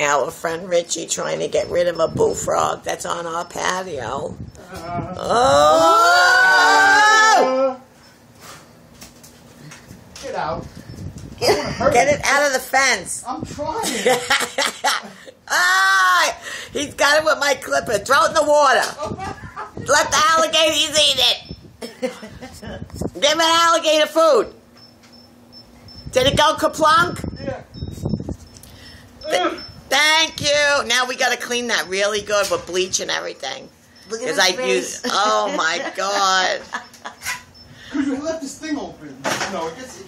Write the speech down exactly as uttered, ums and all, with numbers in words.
our friend Richie trying to get rid of a bullfrog that's on our patio. Uh, Oh! Get out. Get, get it out of the fence. I'm trying. Ah! He's got it with my clipper. Throw it in the water. Let the alligators eat it. Give an alligator food. Did it go kaplunk? Yeah. Th Thank you. Now we got to clean that really good with bleach and everything. Because I use. Oh my God. Because you left this thing open. No, it gets.